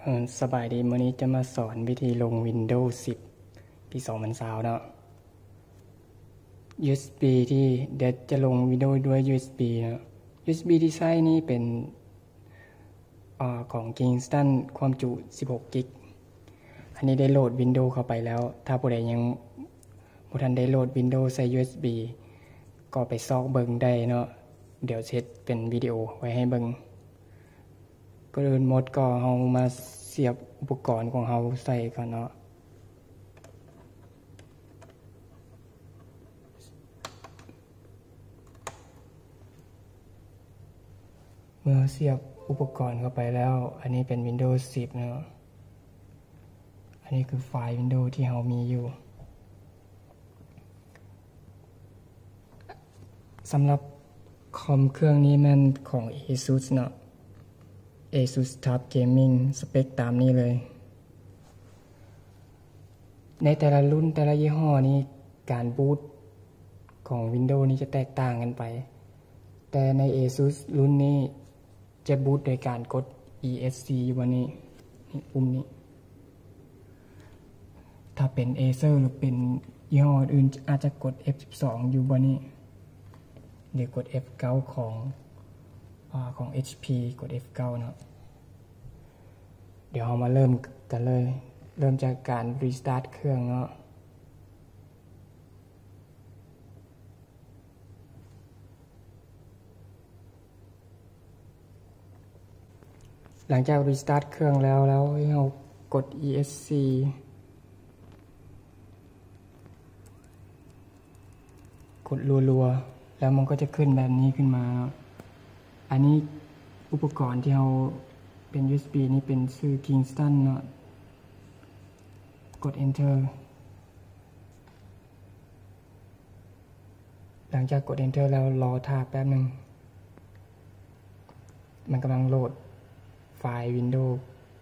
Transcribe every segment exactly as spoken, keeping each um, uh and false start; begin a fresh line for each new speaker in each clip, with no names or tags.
ออสบายดีมื้อนี้จะมาสอนวิธีลง Windows สิบ ปีสองพันยี่สิบเนาะ ยู เอส บี ที่เดี๋ยวจะลง Windows ด้วย ยู เอส บี เนาะ ยู เอส บี ที่ใช้นี่เป็นอ่าของ Kingston ความจุสิบหกกิกะ อันนี้ได้โหลด Windows เข้าไปแล้ว ถ้าผู้ใดยังบ่ทันได้โหลด Windows ใส่ ยู เอส บี ก็ไปซอกเบิ่งได้เนาะ เดี๋ยวเช็ดเป็นวิดีโอไว้ให้เบิ่งก่อนอื่นหมดก็เฮามาเสียบอุปกรณ์ของเฮาใส่ก่อนเนาะเมื่อเสียบอุปกรณ์เข้าไปแล้วอันนี้เป็น Windows สิบเนาะอันนี้คือไฟล์ Windows ที่เฮามีอยู่สำหรับคอมเครื่องนี้มันของ ASUS เนาะ ASUS TUF Gaming สเปคตามนี้เลยในแต่ละรุ่นแต่ละยี่ห้อนี้การบูตของ Windows นี้จะแตกต่างกันไปแต่ใน ASUS รุ่นนี้จะบูตโดยการกด อี เอส ซี อยู่บนนี้นี่ปุ่มนี้ถ้าเป็น Acer หรือเป็นยี่ห้ออื่นอาจจะกด เอฟ สิบสอง อยู่บนนี้หรือกด เอฟ เก้า ของอ่าของ เอช พี กด เอฟ เก้า เนาะเดี๋ยวเรามาเริ่มกันเลยเริ่มจากการ restart เครื่องเนาะหลังจาก restart เครื่องแล้วแล้วให้เรากด อี เอส ซี กดรัวๆแล้วมันก็จะขึ้นแบบนี้ขึ้นมาอันนี้อุปกรณ์ที่เราเป็น ยู เอส บี นี่เป็นชื่อ Kingston เนาะกด enter หลังจากกด enter แล้วรอท่าแป๊บนึงมันกำลังโหลดไฟล์ Windows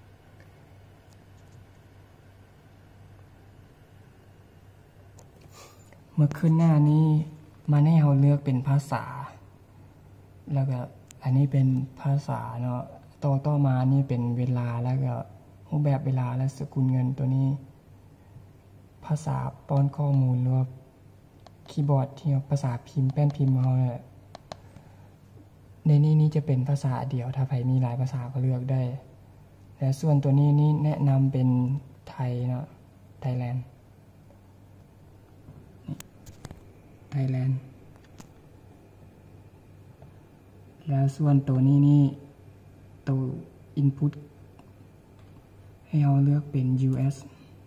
เมื่อขึ้นหน้านี้มันให้เราเลือกเป็นภาษาแล้วก็อันนี้เป็นภาษาเนาะต่อต่อมานี่เป็นเวลาแล้วก็รูปแบบเวลาและสกุลเงินตัวนี้ภาษาป้อนข้อมูลหรือว่าคีย์บอร์ดที่ภาษาพิมพ์แป้นพิมพ์เราเนี่ยในนี้นี่จะเป็นภาษาเดียวถ้าใครมีหลายภาษาก็เลือกได้และส่วนตัวนี้นี่แนะนำเป็นไทยเนาะไทยแลนด์ไทยแลนด์แล้วส่วนตัวนี้นี่ตัว input ให้เราเลือกเป็น ยู เอส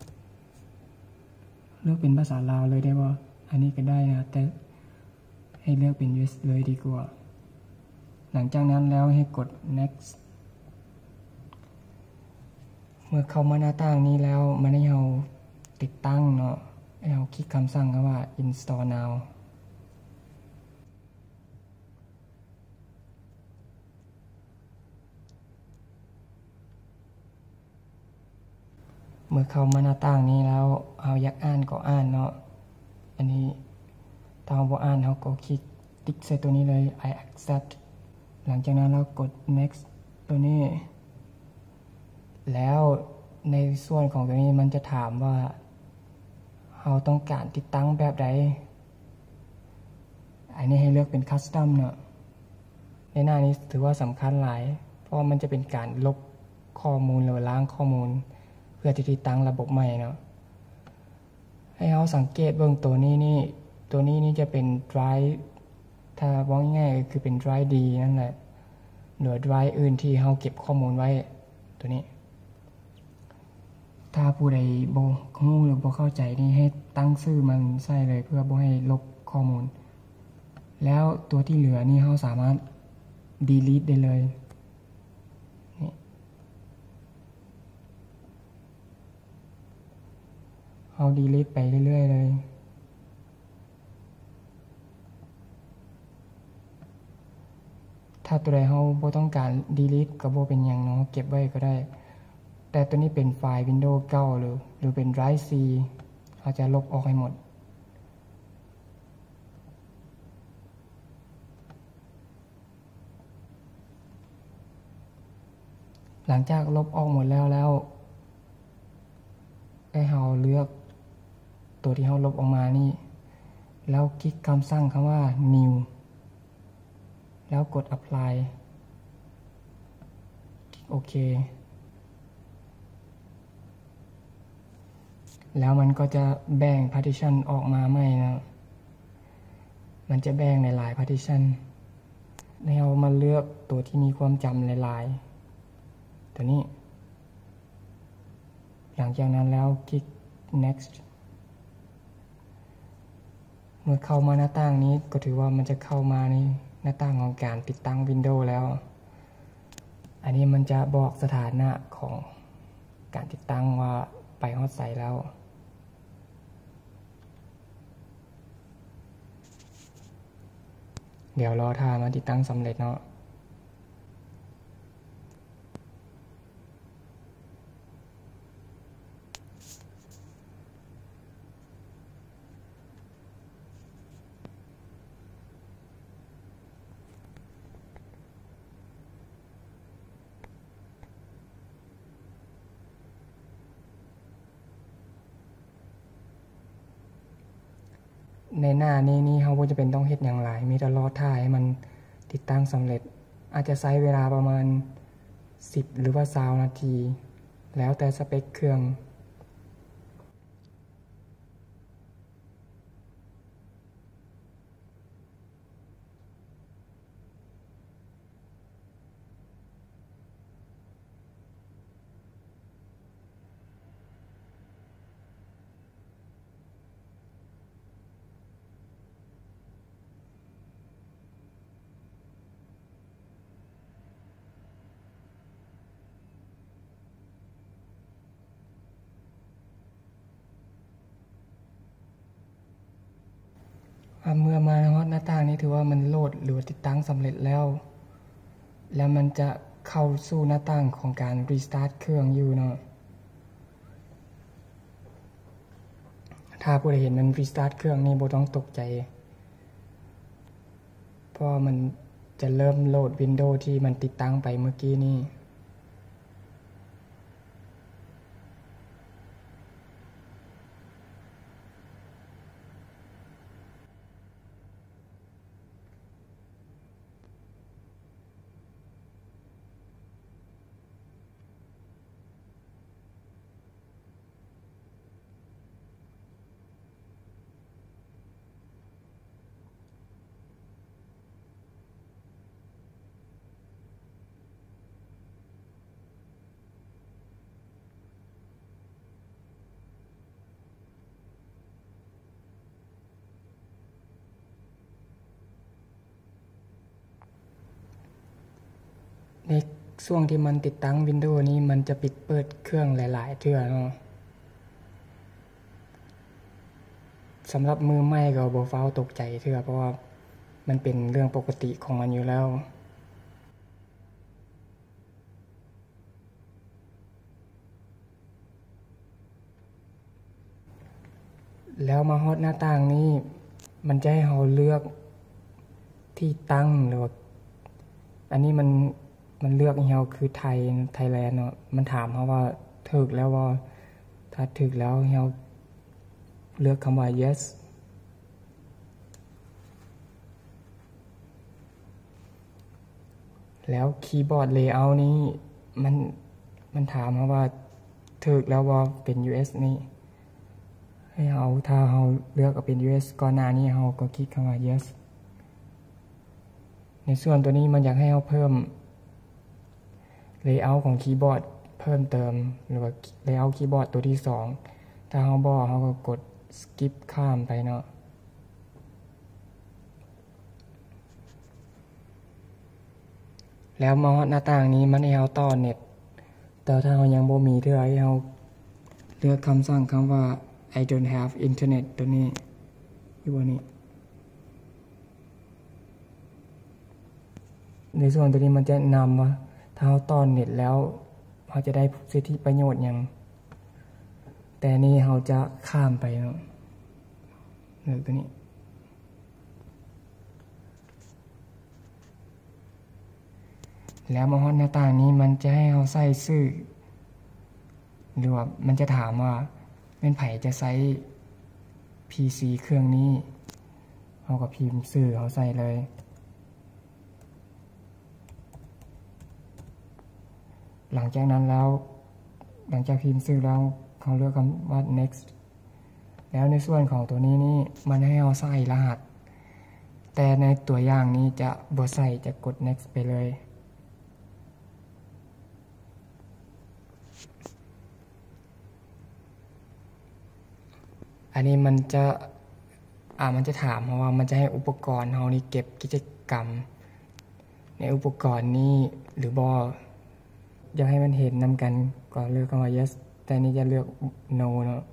เลือกเป็นภาษาลาวเลยได้บ่อันนี้ก็ได้นะแต่ให้เลือกเป็น ยู เอส เลยดีกว่าหลังจากนั้นแล้วให้กด next เมื่อเข้ามาหน้าต่างนี้แล้วมันให้เราติดตั้งเนาะให้เราคลิกคำสั่งคำว่า install nowเมื่อเข้ามาหน้าต่างนี้แล้วเอาอยากอ่านก็อ่านเนาะอันนี้ถ้าเราบ่อ่านเราก็คลิกติ๊กใส่ตัวนี้เลย I accept หลังจากนั้นเรากด next ตัวนี้แล้วในส่วนของตัวนี้มันจะถามว่าเราต้องการติดตั้งแบบใดอันนี้ให้เลือกเป็น custom เนาะในหน้านี้ถือว่าสำคัญหลายเพราะมันจะเป็นการลบข้อมูลหรือล้างข้อมูลเพื่อที่ติดตั้งระบบใหม่เนาะให้เราสังเกตเบื้องตัวนี้นี่ตัวนี้นี่จะเป็น drive ถ้าบอกง่ายๆคือเป็น drive D นั่นแหละหรือ drive อื่นที่เราเก็บข้อมูลไว้ตัวนี้ถ้าผู้ใดบ่รู้หรือบ่เข้าใจนี่ให้ตั้งชื่อมันใส่เลยเพื่อบ่ให้ลบข้อมูลแล้วตัวที่เหลือนี่เราสามารถ delete ได้เลยเอา delete ไปเรื่อยๆเลยถ้าตัวใดเราบ่ต้องการ delete ก็บ่เป็นหยังเนาะเก็บไว้ก็ได้แต่ตัวนี้เป็นไฟล์ Windows เก้าหรือหรือเป็น Drive C เราจะลบออกให้หมดหลังจากลบออกหมดแล้วแล้วให้เราเลือกตัวที่เราลบออกมานี่แล้วคลิกคำสั่งคำว่า new แล้วกด apply โอเคแล้วมันก็จะแบ่ง partition ออกมาใหม่นะมันจะแบ่งในหลาย partition ให้เรามาเลือกตัวที่มีความจำหลายๆตัวนี้หลังจากนั้นแล้วคลิก next เมื่อเข้ามาหน้าต่างนี้ก็ถือว่ามันจะเข้ามาในหน้าต่างของการติดตั้ง Windows แล้วอันนี้มันจะบอกสถานะของการติดตั้งว่าไปฮอดไซต์แล้วเดี๋ยวรอท่ามาติดตั้งสำเร็จเนาะในหน้านี้นี่เราบ่จะเป็นต้องเฮ็ดอย่างไรมีแต่รอท่าให้มันติดตั้งสำเร็จอาจจะใช้เวลาประมาณสิบหรือว่ายี่สิบนาทีแล้วแต่สเปคเครื่องเมื่อมาฮอดหน้าต่างนี้ถือว่ามันโหลดหรือติดตั้งสำเร็จแล้วแล้วมันจะเข้าสู่หน้าต่างของการ restart เครื่องอยู่เนาะถ้าผู้ใดเห็นมัน restart เครื่องนี่บ่ต้องตกใจเพราะมันจะเริ่มโหลด Windows ที่มันติดตั้งไปเมื่อกี้นี้ในช่วงที่มันติดตั้ง Windows นี้มันจะปิดเปิดเครื่องหลายๆเทื่อเนาะสำหรับมือใหม่ก็บ่ฟ้าวตกใจเทื่อเพราะว่ามันเป็นเรื่องปกติของมันอยู่แล้วแล้วมาฮอดหน้าต่างนี้มันจะให้เราเลือกที่ตั้งหรือว่าอันนี้มันมันเลือกให้เราคือไทยไทยแลนด์เนาะมันถามเราว่าถูกแล้วว่าถ้าถูกแล้วเราเลือกคำว่า yes แล้วคีย์บอร์ด layout นี้มันมันถามเราว่าถูกแล้วว่าเป็น ยู เอส นี่ให้เราถ้าเราเลือกเป็น ยู เอส ก่อนหน้านี้เราก็คลิกคำว่า yes ในส่วนตัวนี้มันอยากให้เราเพิ่ม layout ของคีย์บอร์ดเพิ่มเติมหรือว่า layout คีย์บอร์ดตัวที่สองถ้าเราบ่เราก็กด skip ข้ามไปเนาะแล้วมาหน้าต่างนี้มันให้เราต่อเน็ตแต่ถ้าเรายังบ่มีเทื่อให้เราเลือกคำสั่งคำว่า I don't have internet ตัวนี้อยู่บนนี้ในส่วนตัวนี้มันจะนำว่าถ้าเราต่อเน็ตแล้วเราจะได้สิทธิประโยชน์อย่างแต่นี่เราจะข้ามไปเนาะเลือกตัวนี้ในแล้วมาฮอดหน้าต่างนี้มันจะให้เราใส่ชื่อหรือว่ามันจะถามว่าเป็นไผจะใช้ พี ซี เครื่องนี้เราก็พิมพ์ชื่อเขาใส่เลยหลังจากนั้นแล้วหลังจากพิมพ์ชื่อแล้วเขาเลือกคำว่า next แล้วในส่วนของตัวนี้นี่มันให้เราใส่รหัสแต่ในตัวอย่างนี้จะบ่ใส่จะกด next ไปเลยอันนี้มันจะอ่ามันจะถามเพราะว่ามันจะให้อุปกรณ์เฮานี่เก็บกิจกรรมในอุปกรณ์นี้หรือบ่อยากให้มันเห็นนำกันก็เลือกคำว่า yes แต่นี่จะเลือก no เนาะ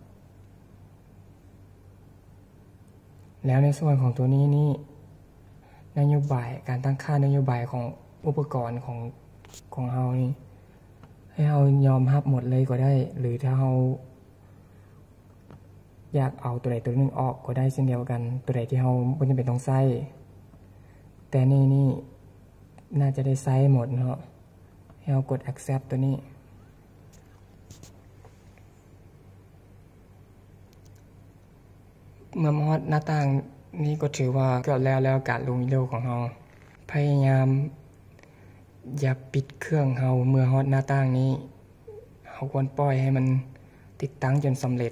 แล้วในส่วนของตัวนี้นี่นโยบายการตั้งค่านโยบายของอุปกรณ์ของของเฮานี่ให้เฮายอมรับหมดเลยก็ได้หรือถ้าเฮาอยากเอาตัวใดตัวหนึ่งออกก็ได้เช่นเดียวกันตัวใดที่เฮาบ่จำเป็นต้องใช้แต่นี่นี่น่าจะได้ใช้หมดเนาะให้เฮากด accept ตัวนี้เมื่อฮอดหน้าต่างนี้ก็ถือว่าเกือบแล้วแล้วการลงวิดีโอของเฮาพยายามอย่าปิดเครื่องเฮาเมื่อฮอดหน้าต่างนี้เฮาควรปล่อยให้มันติดตั้งจนสำเร็จ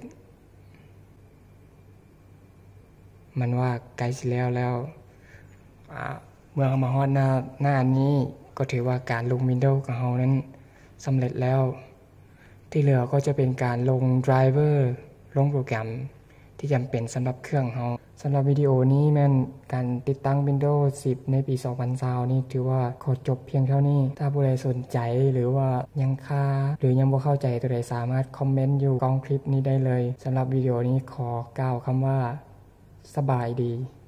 มันว่าใกล้สิแล้วแล้วอ่าเมื่อเฮามาฮอดหน้าหน้านี้ก็ถือว่าการลงวิดีโอของเฮานั้นสำเร็จแล้วที่เหลือก็จะเป็นการลงไดรเวอร์ลงโปรแกรมที่จำเป็นสำหรับเครื่องเฮาสำหรับวิดีโอนี้แม่นการติดตั้ง Windows สิบ ในปี สองพันยี่สิบ นี่ถือว่าขอจบเพียงเท่านี้ถ้าผู้ใดสนใจหรือว่ายังคาหรือยังบ่เข้าใจตัวใดสามารถคอมเมนต์อยู่กองคลิปนี้ได้เลยสำหรับวิดีโอนี้ขอกล่าวคำว่าสบายดี